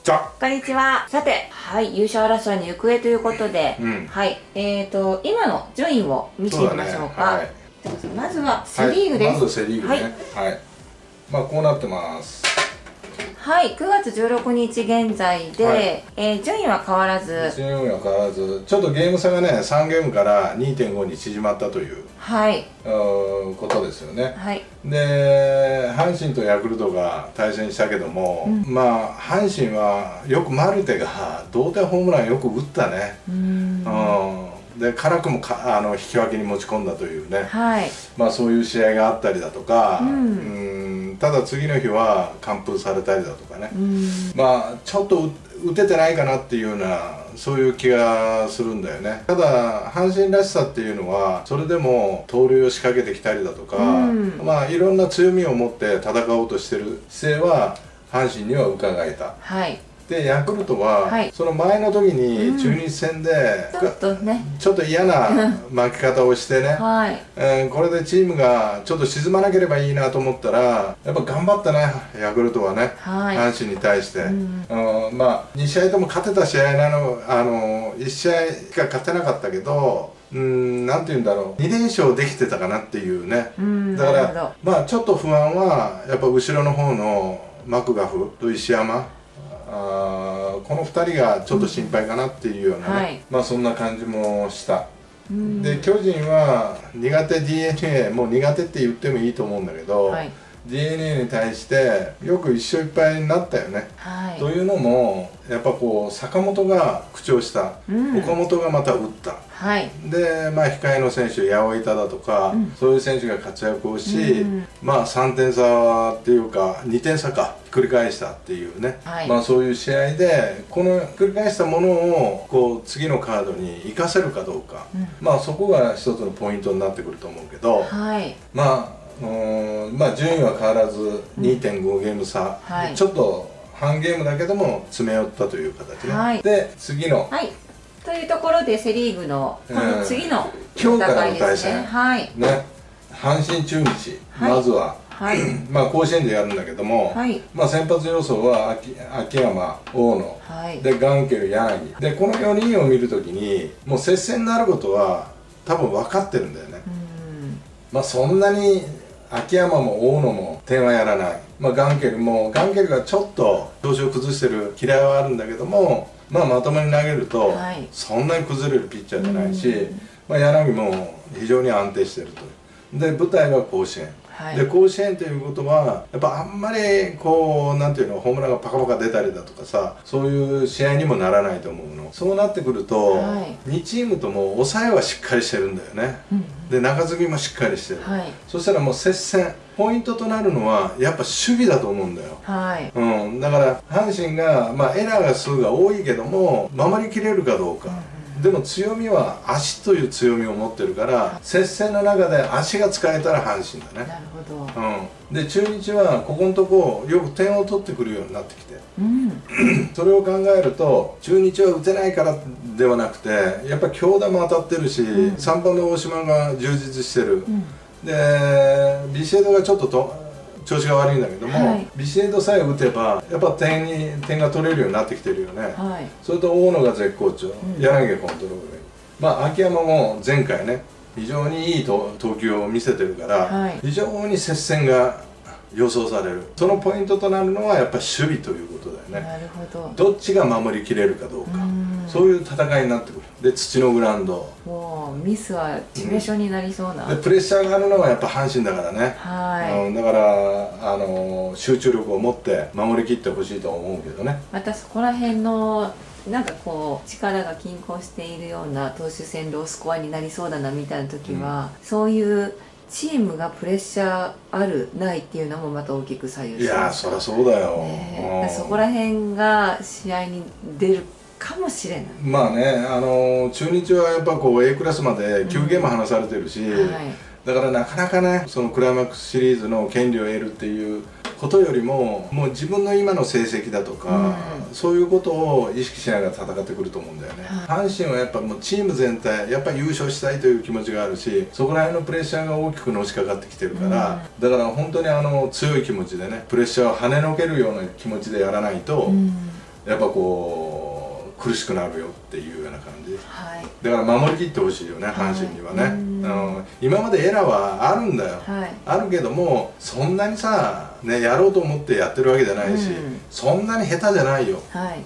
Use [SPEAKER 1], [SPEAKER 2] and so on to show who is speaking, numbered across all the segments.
[SPEAKER 1] じゃ
[SPEAKER 2] こんにちは。さて、はい、優勝争いの行方ということで、はい、今の順位を見てみましょうか。まずはセリーグです。
[SPEAKER 1] まずセリーグね。はい。まあこうなってます。
[SPEAKER 2] はい、9月16日現在で、順位は変わらず。
[SPEAKER 1] 順位は変わらず、ちょっとゲーム差がね、3ゲームから 2.5 に縮まったという。はい。ことですよね。はい。で、阪神とヤクルトが対戦したけども、まあ阪神はよくマルテが同点ホームランよく打ったね。で辛くも引き分けに持ち込んだというね、まあそういう試合があったりだとか、ただ次の日は完封されたりだとかね、まあちょっと打ててないかなっていうようなそういう気がするんだよね。ただ阪神らしさっていうのはそれでも盗塁を仕掛けてきたりだとか、まあいろんな強みを持って戦おうとしてる姿勢は阪神には伺えた。でヤクルトは、その前の時に中日戦で、ちょっと嫌な負け方をしてね、これでチームがちょっと沈まなければいいなと思ったらやっぱ頑張ったねヤクルトはね、阪神に対して、まあ2試合とも勝てた試合なの1試合しか勝てなかったけど。なんて言うんだろう、2連勝できてたかなっていうね。だからまあちょっと不安はやっぱ後ろの方のマクガフと石山、この2人がちょっと心配かなっていうようなね、まあそんな感じもした。で巨人は苦手 DNA、 もう苦手って言ってもいいと思うんだけど、DNA に対してよく1勝1敗になったよね。というのもやっぱこう坂本が復調した、岡本がまた打った、でまあ控えの選手八百板だとか、そういう選手が活躍をし、まあ3点差っていうか2点差かひっくり返したっていうね、まあそういう試合でこのひっくり返したものをこう次のカードに生かせるかどうか、まあそこが一つのポイントになってくると思うけど、まあまあ順位は変わらず 2.5 ゲーム差、ちょっと半ゲームだけども詰め寄ったという形ね。で次の
[SPEAKER 2] というところでセ・リーグのこの次の今日からの対戦
[SPEAKER 1] ね、阪神中日、まずはまあ甲子園でやるんだけども、まあ先発予想は秋山、大野でガンケル、柳でこの4人を見るときにもう接戦になることは多分分かってるんだよね。まあそんなに秋山も大野も点はやらない、まあ、ガンケルがちょっと調子を崩してる嫌いはあるんだけども、まあまともに投げるとそんなに崩れるピッチャーじゃないし、まあ柳も非常に安定してると。で舞台は甲子園、で甲子園ということはやっぱあんまりこうなんていうのホームランがパカパカ出たりだとかさ、そういう試合にもならないと思うの。そうなってくると、2チームとも抑えはしっかりしてるんだよね。で中継ぎもしっかりしてる、そしたらもう接戦、ポイントとなるのはやっぱ守備だと思うんだよ。だから阪神が、まあ、エラーが数が多いけども守りきれるかどうか。でも強みは足という強みを持ってるから接戦の中で足が使えたら阪神だね。なるほど。で中日はここのとこよく点を取ってくるようになってきて、それを考えると中日は打てないからではなくてやっぱり強打も当たってるし、3番の大島が充実してる、でビシエドがちょっと調子が悪いんだけども、ビシエドさえ打てばやっぱ点が取れるようになってきてるよね。それと大野が絶好調、柳がコントロール、まあ秋山も前回ね非常にいい投球を見せてるから、非常に接戦が予想される。そのポイントとなるのはやっぱり守備ということだよね。なるほど。どっちが守りきれるかどうか、そういう戦いになってくる。で土のグラウンド、
[SPEAKER 2] もうミスは致命傷になりそうな、
[SPEAKER 1] でプレッシャーがあるのはやっぱ阪神だからね。だから集中力を持って守りきってほしいと思うけどね。
[SPEAKER 2] またそこら辺のなんかこう力が均衡しているような投手戦ロースコアになりそうだなみたいな時は、そういうチームがプレッシャーあるないっていうのもまた大きく左右する。
[SPEAKER 1] いやそりゃそうだよ、
[SPEAKER 2] そこら辺が試合に出るかもしれない。
[SPEAKER 1] まあね、中日はやっぱこう A クラスまで9ゲーム離されてるし、だからなかなかねそのクライマックスシリーズの権利を得るっていうことよりももう自分の今の成績だとか、そういうことを意識しながら戦ってくると思うんだよね。阪神はやっぱもうチーム全体やっぱり優勝したいという気持ちがあるし、そこら辺のプレッシャーが大きくのしかかってきてるから、だから本当に強い気持ちでねプレッシャーを跳ねのけるような気持ちでやらないと、 やっぱこう苦しくなるよっていうような感じ、はい、だから守りきってほしいよね、阪神にはね。今までエラーはあるんだよ、はい、あるけどもそんなにさ、ね、やろうと思ってやってるわけじゃないし、そんなに下手じゃないよ、はい、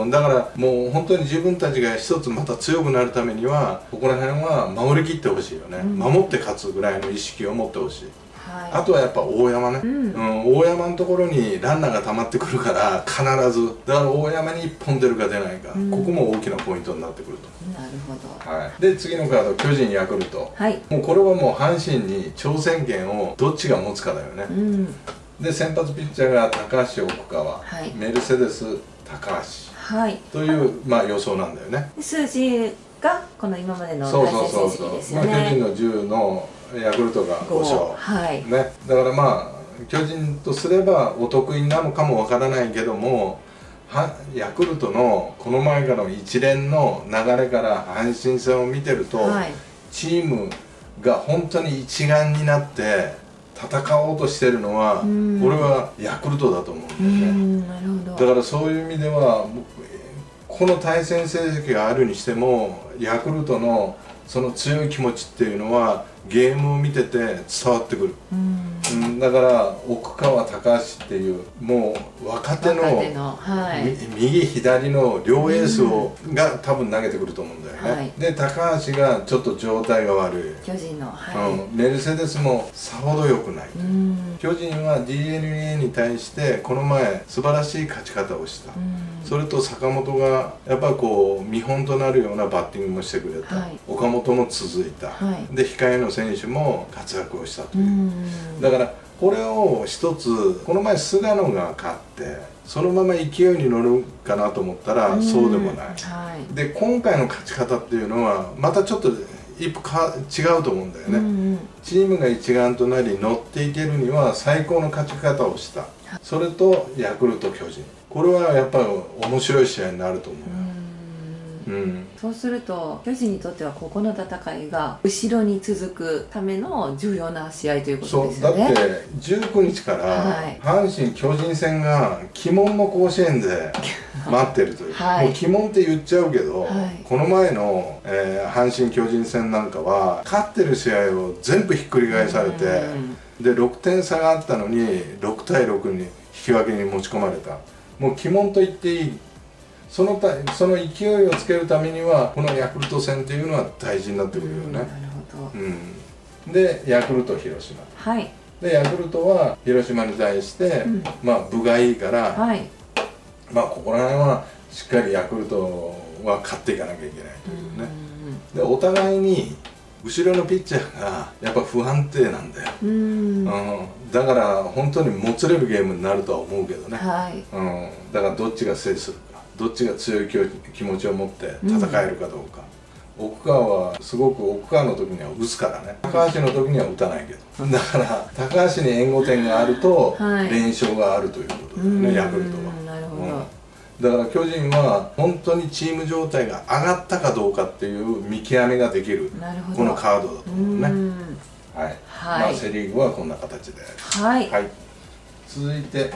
[SPEAKER 1] だからもう本当に自分たちが一つまた強くなるためにはここら辺は守りきってほしいよね、守って勝つぐらいの意識を持ってほしい。はい、あとはやっぱ大山ね、大山のところにランナーが溜まってくるから必ずだから大山に1本出るか出ないか、ここも大きなポイントになってくると。
[SPEAKER 2] なるほど、
[SPEAKER 1] はい、で次のカード巨人ヤクルト、はい、もうこれはもう阪神に挑戦権をどっちが持つかだよね、で先発ピッチャーが高橋奥川、はい、メルセデス高橋、はい、という、まあ、予想なんだよね。
[SPEAKER 2] 数字がこの今までの対戦成績ですよね。
[SPEAKER 1] 巨人の10のヤクルトが5勝、はいね、だからまあ巨人とすればお得意なのかもわからないけどもヤクルトのこの前からの一連の流れから阪神戦を見てると、はい、チームが本当に一丸になって戦おうとしてるのは俺はヤクルトだと思うんだよね。なるほど。だからそういう意味ではこの対戦成績があるにしてもヤクルトのその強い気持ちっていうのはゲームを見てて伝わってくる、だから奥川高橋っていうもう若手の、はい、右左の両エースが多分投げてくると思うんだよね、はい、で高橋がちょっと状態が悪い
[SPEAKER 2] 巨人の、はい、
[SPEAKER 1] メルセデスもさほど良くない巨人は DNA に対してこの前素晴らしい勝ち方をしたそれと坂本がやっぱりこう見本となるようなバッティングもしてくれた、はい、岡本も続いた、はい、で控えの選手も活躍をしたというだからこれを一つこの前菅野が勝ってそのまま勢いに乗るかなと思ったらそうでもない、はい、で今回の勝ち方っていうのはまたちょっと一歩違うと思うんだよね、チームが一丸となり乗っていけるには最高の勝ち方をしたそれとヤクルト巨人これはやっぱり面白い試合になると思うよ。
[SPEAKER 2] そうすると巨人にとってはここの戦いが後ろに続くための重要な試合ということですよね。
[SPEAKER 1] そうだって19日から阪神・巨人戦が鬼門の甲子園で待ってるという、はい、もう鬼門って言っちゃうけど、はい、この前の、阪神・巨人戦なんかは勝ってる試合を全部ひっくり返されてで6点差があったのに6対6に引き分けに持ち込まれたもう鬼門と言っていいその勢いをつけるためにはこのヤクルト戦っていうのは大事になってくるよね。なるほど、でヤクルト広島、はい、でヤクルトは広島に対して、まあ分がいいから、はい、まあここら辺はしっかりヤクルトは勝っていかなきゃいけないというね。でお互いに後ろのピッチャーがやっぱ不安定なんだよ、だから本当にもつれるゲームになるとは思うけどね、はい、だからどっちが制するかどっちが強い気持ちを持って戦えるかどうか、奥川はすごく奥川の時には打つからね高橋の時には打たないけどだから高橋に援護点があると連勝があるということだよね、ヤクルトは。なるほど、だから巨人は本当にチーム状態が上がったかどうかっていう見極めができるこのカードだと思うね。はい、まあセ・リーグはこんな形で、はい、続いて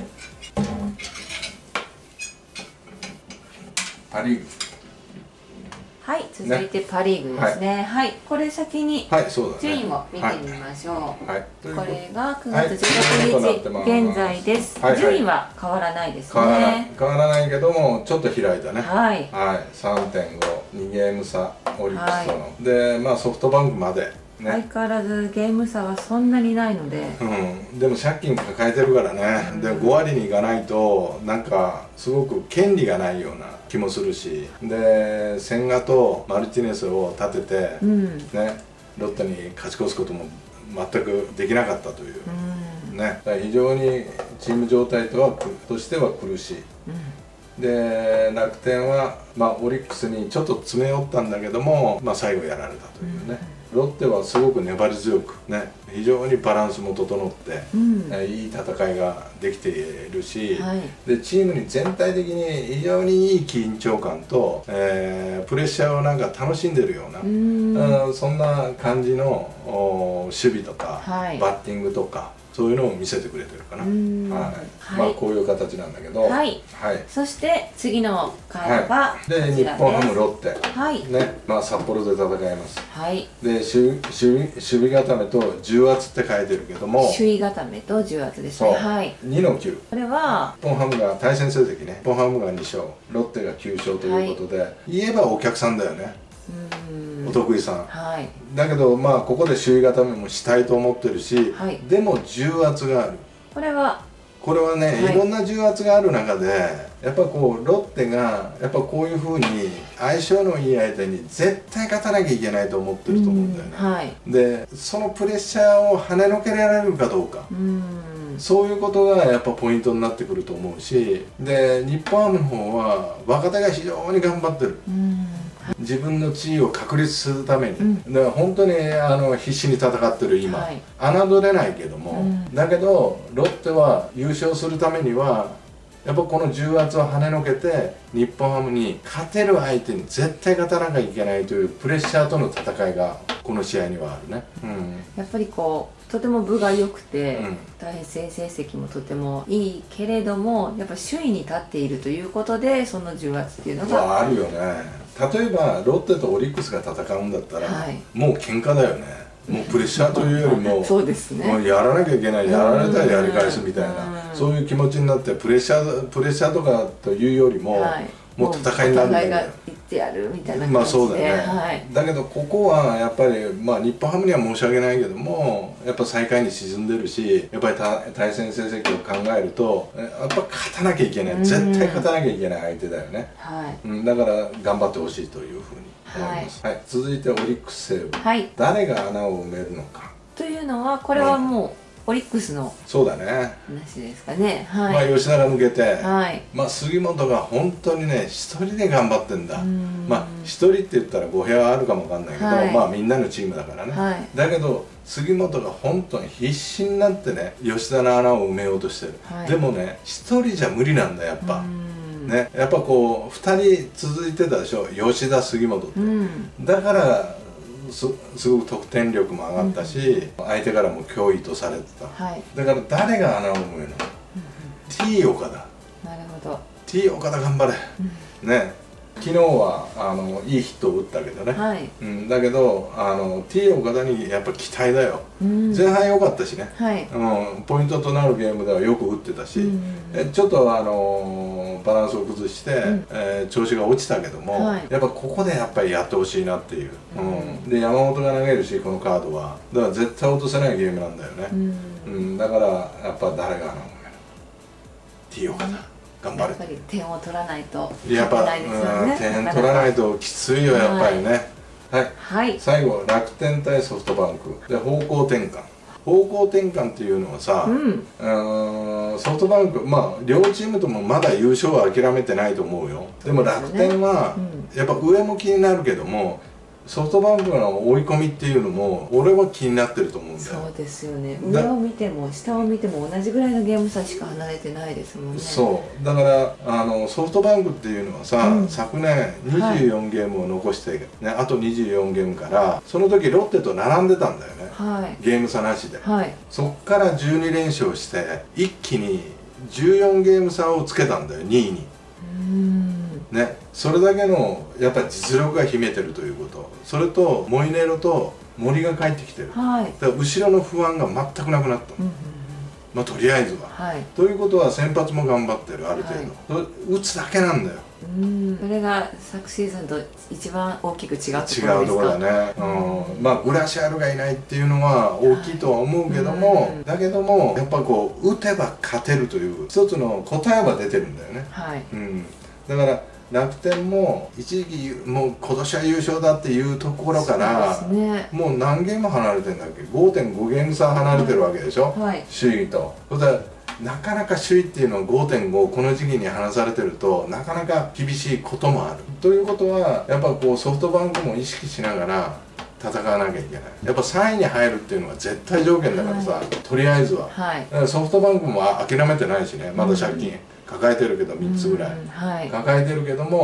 [SPEAKER 1] パ・リーグ。
[SPEAKER 2] はい、続いてパ・リーグですね。はい、これ先に順位を見てみましょう。はい、これが9月16日現在です。順位は変わらないですね。
[SPEAKER 1] 変わらないけどもちょっと開いたね。はい、3.5、2ゲーム差オリックスとの。で、まあソフトバンクまで。
[SPEAKER 2] 相変わらずゲーム差はそんなにないので、
[SPEAKER 1] でも借金抱えてるからね、で5割にいかないとなんかすごく権利がないような気もするしで千賀とマルティネスを立てて、ね、ロッテに勝ち越すことも全くできなかったという、ね、非常にチーム状態としては苦しい。で楽天は、まあ、オリックスにちょっと詰め寄ったんだけども、まあ、最後やられたというね。ロッテはすごく粘り強くね非常にバランスも整って、いい戦いができているし、はい、でチームに全体的に非常にいい緊張感と、プレッシャーをなんか楽しんでるようなそんな感じの守備とか、はい、バッティングとかそういうのを見せてくれてるかな。はい、まあこういう形なんだけど、はい、
[SPEAKER 2] そして次のカードが
[SPEAKER 1] で日本ハムロッテね、まあ札幌で戦います。はい、で守備固めと重圧って書いてるけども、
[SPEAKER 2] 首位固めと重圧ですね。はい、
[SPEAKER 1] 2の9。
[SPEAKER 2] これは
[SPEAKER 1] 日本ハムが対戦成績ね、日本ハムが2勝、ロッテが9勝ということで、言えばお客さんだよね。お得意さん、だけどまあここで首位固めもしたいと思ってるし、でも重圧がある。これはね、いろんな重圧がある中でやっぱこうロッテがやっぱこういうふうに相性のいい相手に絶対勝たなきゃいけないと思ってると思うんだよね。でそのプレッシャーを跳ねのけられるかどうか、そういうことがやっぱポイントになってくると思うし、で日本ハムの方は若手が非常に頑張ってる。自分の地位を確立するために、だから本当に必死に戦ってる今、侮れないけども、だけどロッテは優勝するためにはやっぱこの重圧を跳ねのけて日本ハムに勝てる相手に絶対勝たなきゃいけないというプレッシャーとの戦いがこの試合にはあるね。
[SPEAKER 2] やっぱりこうとても分が良くて、対戦成績もとてもいいけれども、やっぱ首位に立っているということでその重圧っていうのが
[SPEAKER 1] あるよね。例えばロッテとオリックスが戦うんだったら、もう喧嘩だよね。もうプレッシャーというよりも
[SPEAKER 2] そうですね、
[SPEAKER 1] もうやらなきゃいけない、やられたらやり返すみたいな、そういう気持ちになってプレッシャーとかというよりも、もう戦いになるんだよね。
[SPEAKER 2] いってやるみたいな感じで、
[SPEAKER 1] まあそうだね、だけどここはやっぱりまあ日本ハムには申し訳ないけども、やっぱ最下位に沈んでるし、やっぱり対戦成績を考えるとやっぱ勝たなきゃいけない、絶対勝たなきゃいけない相手だよね。だから頑張ってほしいというふうに思います。続いてオリックス西武、誰が穴を埋めるのか
[SPEAKER 2] というのは、これはもうオリックスの
[SPEAKER 1] そうだね
[SPEAKER 2] 話ですかね。
[SPEAKER 1] まあ吉田が抜けて、まあ杉本が本当にね一人で頑張ってんだ。まあ一人って言ったら語弊はあるかもわかんないけど、まあみんなのチームだからね。だけど杉本が本当に必死になってね吉田の穴を埋めようとしてる。でもね一人じゃ無理なんだやっぱ。ね、やっぱこう2人続いてたでしょ、吉田杉本って。だからすごく得点力も上がったし、相手からも脅威とされてた。だから誰が穴を埋めるの？ T 岡田。
[SPEAKER 2] なるほど。
[SPEAKER 1] T 岡田頑張れ。ね。昨日はいいヒットを打ったけどね、だけどT 岡田にやっぱ期待だよ。前半良かったしね、ポイントとなるゲームではよく打ってたし、ちょっとバランスを崩して、調子が落ちたけども、やっぱここでやっぱりやってほしいなっていう、で山本が投げるしこのカードはだから絶対落とせないゲームなんだよね。だからやっぱ誰が穴を埋める？ T 岡田頑張れ。
[SPEAKER 2] やっぱり点を取らないと
[SPEAKER 1] やっぱ点取らないときついよやっぱりね。最後楽天対ソフトバンクで方向転換っていうのはさ、ソフトバンクまあ両チームともまだ優勝は諦めてないと思うよ。でも楽天はやっぱ上も気になるけども、ソフトバンクの追い込みっていうのも俺は気になってると思うんだよ。
[SPEAKER 2] そうですよね。上を見ても下を見ても同じぐらいのゲーム差しか離れてないですもんね。
[SPEAKER 1] そうだからソフトバンクっていうのはさ、昨年24ゲームを残して、ね、あと24ゲームからその時ロッテと並んでたんだよね、ゲーム差なしで、そっから12連勝して一気に14ゲーム差をつけたんだよ2位に。ね、それだけのやっぱり実力が秘めてるということ、それとモイネロと森が帰ってきてる、だから後ろの不安が全くなくなった、まあとりあえずは、ということは先発も頑張ってるある程度、打つだけなんだよ。
[SPEAKER 2] それが昨シーズンと一番大きく違うところですか？
[SPEAKER 1] 違うところだね。まあグラシアルがいないっていうのは大きいとは思うけども、だけどもやっぱこう打てば勝てるという一つの答えは出てるんだよね。だから楽天も一時期もう今年は優勝だっていうところから、もう何ゲーム離れてんだっけ、 5.5 ゲーム差離れてるわけでしょ、首位と。それでなかなか首位っていうのを 5.5 この時期に離されてるとなかなか厳しいこともある。ということはやっぱこうソフトバンクも意識しながら戦わなきゃいけない。やっぱ3位に入るっていうのが絶対条件だからさ、とりあえずは、ソフトバンクも諦めてないしね、まだ借金抱えてるけど3つぐらい、抱えてるけども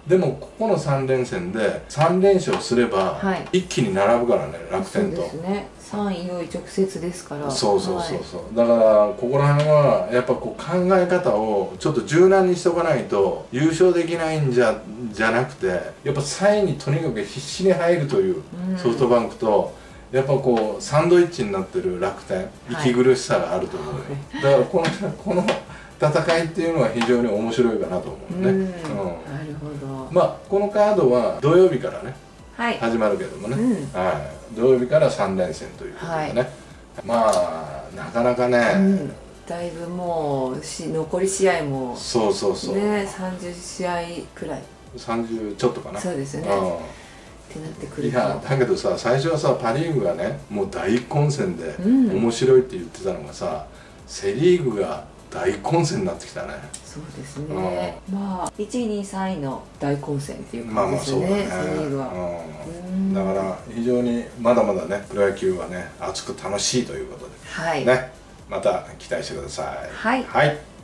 [SPEAKER 1] でもここの3連戦で3連勝すれば一気に並ぶからね、楽天と。
[SPEAKER 2] そうですね、3位4位直接ですから。
[SPEAKER 1] そうそうそうそう、だからここら辺はやっぱこう考え方をちょっと柔軟にしておかないと優勝できないんじゃなくて、やっぱ3位にとにかく必死に入るというソフトバンクと、やっぱこうサンドイッチになってる楽天、息苦しさがあると思うよ、だからこの戦いっていうのは非常に面白いかなと思うね。なる
[SPEAKER 2] ほど。
[SPEAKER 1] まあこのカードは土曜日からね、始まるけどもね、土曜日から3連戦ということでね、まあなかなかね、
[SPEAKER 2] だいぶもう残り試合も
[SPEAKER 1] そうそうそう
[SPEAKER 2] ね、30試合くらい、
[SPEAKER 1] 30ちょっとかな。
[SPEAKER 2] そうですよね。ってなってくると、
[SPEAKER 1] いやだけどさ、最初はさパ・リーグがねもう大混戦で面白いって言ってたのがさ、セ・リーグが大混戦になってきたね。
[SPEAKER 2] そうですね、まあ1位2位3位の大混戦っていう感じですよね、セ・リーグは。
[SPEAKER 1] だから非常にまだまだね、プロ野球はね熱く楽しいということで、ね、また期待してください。はい。